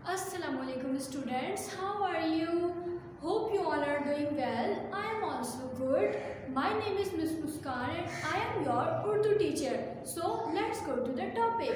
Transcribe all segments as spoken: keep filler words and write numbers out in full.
Assalamualaikum students, how are you? Hope you all are doing well. I am also good. My name is Miss Muskan and I am your Urdu teacher. So let's go to the topic.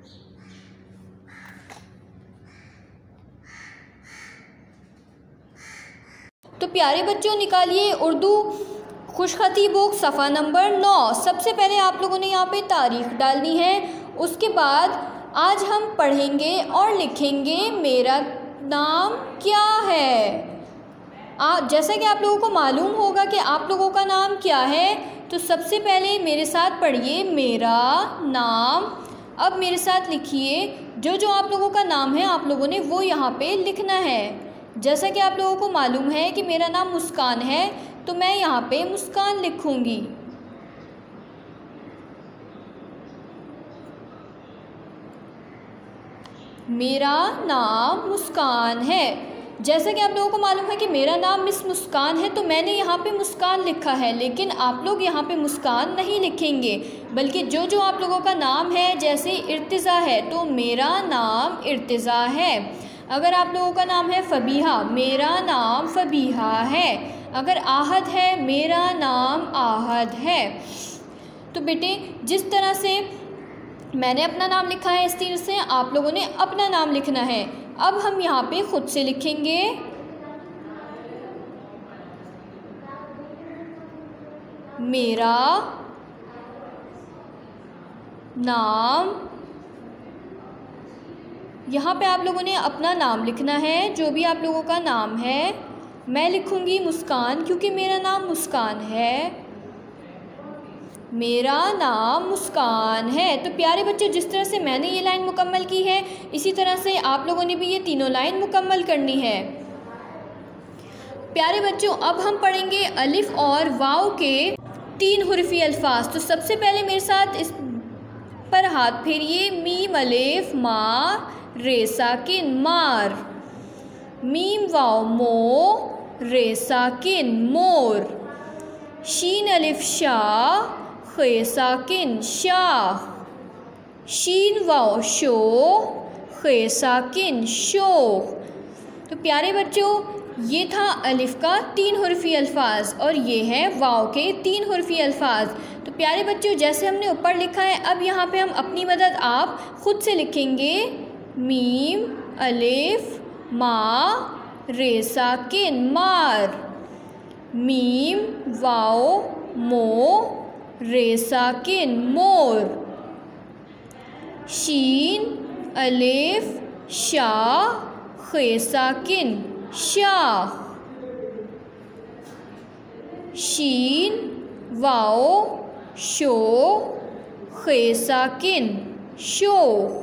तो प्यारे बच्चों, निकालिए उर्दू खुशखती book सफ़ा नंबर नौ। सबसे पहले आप लोगों ने यहाँ पे तारीख डालनी है। उसके बाद आज हम पढ़ेंगे और लिखेंगे मेरा नाम क्या है। आ, जैसा कि आप लोगों को मालूम होगा कि आप लोगों का नाम क्या है, तो सबसे पहले मेरे साथ पढ़िए मेरा नाम। अब मेरे साथ लिखिए जो जो आप लोगों का नाम है आप लोगों ने वो यहाँ पे लिखना है। जैसा कि आप लोगों को मालूम है कि मेरा नाम मुस्कान है, तो मैं यहाँ पे मुस्कान लिखूँगी। मेरा नाम मुस्कान है। जैसा कि आप लोगों को मालूम है कि मेरा नाम मिस मुस्कान है, तो मैंने यहाँ पे मुस्कान लिखा है, लेकिन आप लोग यहाँ पे मुस्कान नहीं लिखेंगे, बल्कि जो जो आप लोगों का नाम है, जैसे इर्तिज़ा है तो मेरा नाम इर्तिज़ा है। अगर आप लोगों का नाम है फ़बीहा, मेरा नाम फ़बीहा है। अगर आहद है, मेरा नाम आहद है। तो बेटे, जिस तरह से मैंने अपना नाम लिखा है, इस तरह से आप लोगों ने अपना नाम लिखना है। अब हम यहाँ पे खुद से लिखेंगे मेरा नाम। यहाँ पे आप लोगों ने अपना नाम लिखना है, जो भी आप लोगों का नाम है। मैं लिखूँगी मुस्कान, क्योंकि मेरा नाम मुस्कान है। मेरा नाम मुस्कान है। तो प्यारे बच्चों, जिस तरह से मैंने ये लाइन मुकम्मल की है, इसी तरह से आप लोगों ने भी ये तीनों लाइन मुकम्मल करनी है। प्यारे बच्चों, अब हम पढ़ेंगे अलिफ और वाव के तीन हुर्फी अल्फाज। तो सबसे पहले मेरे साथ इस पर हाथ फेरिए। मीम अलिफ मा रे साकिन मार। मीम वाव मो रे साकिन मोर। शीन अलिफ शा खे साकिन शाह। शीन वाव शो खे साकिन शोख। तो प्यारे बच्चों, ये था अलिफ का तीन हुर्फी अल्फाज और ये है वाव के तीन हुर्फी अल्फाज। तो प्यारे बच्चों, जैसे हमने ऊपर लिखा है, अब यहाँ पे हम अपनी मदद आप ख़ुद से लिखेंगे। मीम अलिफ मा रे साकिन मार। मीम वाव मो रे साकिन मोर। शीन अलिफ शा खे साकिन शाह। शीन वाव शो खे साकिन शो।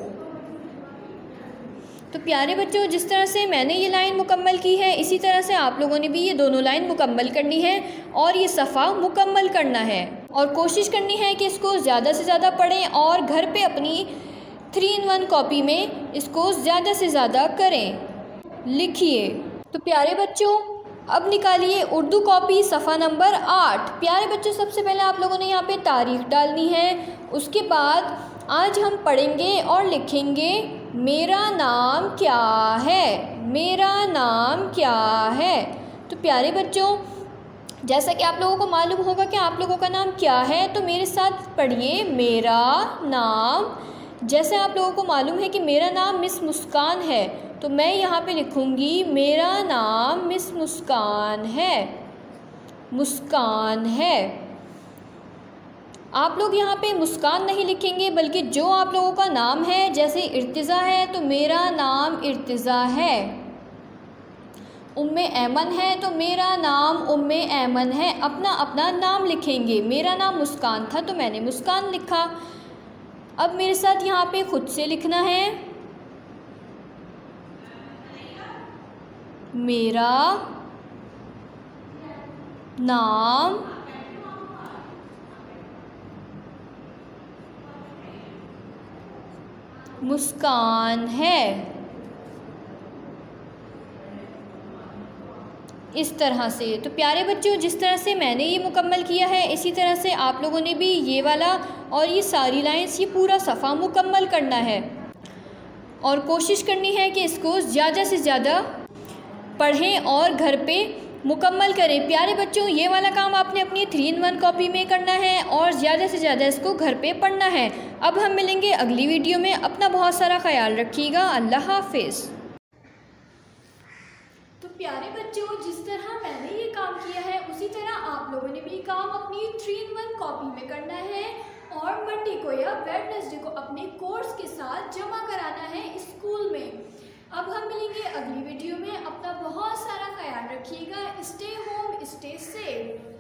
तो प्यारे बच्चों, जिस तरह से मैंने ये लाइन मुकम्मल की है, इसी तरह से आप लोगों ने भी ये दोनों लाइन मुकम्मल करनी है और ये सफ़ा मुकम्मल करना है। और कोशिश करनी है कि इसको ज़्यादा से ज़्यादा पढ़ें और घर पे अपनी थ्री इन वन कॉपी में इसको ज़्यादा से ज़्यादा करें, लिखिए। तो प्यारे बच्चों, अब निकालिए उर्दू कॉपी सफ़ा नंबर आठ। प्यारे बच्चों, सबसे पहले आप लोगों ने यहाँ पे तारीख डालनी है। उसके बाद आज हम पढ़ेंगे और लिखेंगे मेरा नाम क्या है। मेरा नाम क्या है। तो प्यारे बच्चों, जैसा कि आप लोगों को मालूम होगा कि आप लोगों का नाम क्या है, तो मेरे साथ पढ़िए मेरा नाम। जैसे आप लोगों को मालूम है कि मेरा नाम मिस मुस्कान है, तो मैं यहाँ पे लिखूँगी मेरा नाम मिस मुस्कान है। मुस्कान है। आप लोग यहाँ पे मुस्कान नहीं लिखेंगे, बल्कि जो आप लोगों का नाम है, जैसे इर्तिज़ा है तो मेरा नाम इर्तिज़ा है। उम्मे ऐमन है तो मेरा नाम उम्मे ऐमन है। अपना अपना नाम लिखेंगे। मेरा नाम मुस्कान था तो मैंने मुस्कान लिखा। अब मेरे साथ यहाँ पे खुद से लिखना है मेरा नाम मुस्कान है। इस तरह से। तो प्यारे बच्चों, जिस तरह से मैंने ये मुकम्मल किया है, इसी तरह से आप लोगों ने भी ये वाला और ये सारी लाइंस, ये पूरा सफ़ा मुकम्मल करना है। और कोशिश करनी है कि इसको ज़्यादा से ज़्यादा पढ़ें और घर पे मुकम्मल करें। प्यारे बच्चों, ये वाला काम आपने अपनी थ्री इन वन कॉपी में करना है और ज़्यादा से ज़्यादा इसको घर पे पढ़ना है। अब हम मिलेंगे अगली वीडियो में। अपना बहुत सारा ख्याल रखिएगा। अल्लाह हाफिज़। तो प्यारे बच्चों, जिस तरह मैंने ये काम किया है उसी तरह आप लोगों ने भी काम अपनी थ्री इन वन कॉपी में करना है और मंडे को या वेडनेसडे को अपने कोर्स के साथ जमा कराना है स्कूल में। अब हम मिलेंगे अगली वीडियो में। अपना बहुत सारा ख्याल रखिएगा। Stay home, stay safe.